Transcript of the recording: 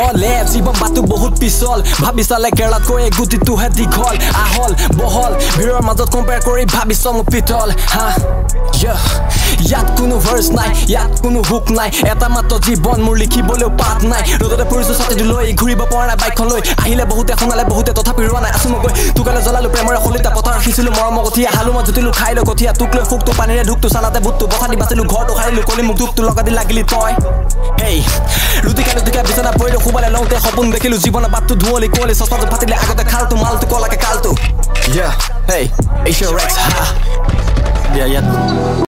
নহলে জীৱন বাটু বহুত পিছল ভাবি চালে কেৰালাতকৈ গুটিটোহে দীঘল আহল বহল ভিৰৰ মাজত কম্পেয়াৰ কৰি ভাবিছ মোক পিতল হা ইয়াত কোনো ভাৰ্চ নাই ইয়াত কোনো হুক নাই এটা মাত্ৰ জীৱন মোৰ লিখিবলৈও পাত নাই ৰ'দতে পৰিছো ছাতিটো লৈ ঘূৰিব পৰা নাই বাইকখন লৈ আহিলে বহুতে শুনালে বহুতে তথাপি ৰোৱা নাই আছো মই গৈ তোকালে জ্বলালো প্ৰেমৰে খলিতা পথাৰ ৰাখিছিলো মৰমৰ কঠীয়া হালো মই জুতিলো খাই লৈ কঠীয়া তোক লৈ শুকটো পানীৰে ঢুকটো চালাতে বুটটো বঠা দি বাচিলো ঘৰটো সাৰিলো কলি মোক ধুপটো লগা দি লাগিলি তই হেই ৰুটি খালো দুখীয়া বিচনা পৰিলো শুবালে লওঁতে সপোন দেখিলো জীৱনৰ বাটটো ধুৱলি কুঁৱলি চচমাটো ফাটিলে আগতে খালটো মালটো কলাকে কালটো হেই H-R-X, ha. Yeah.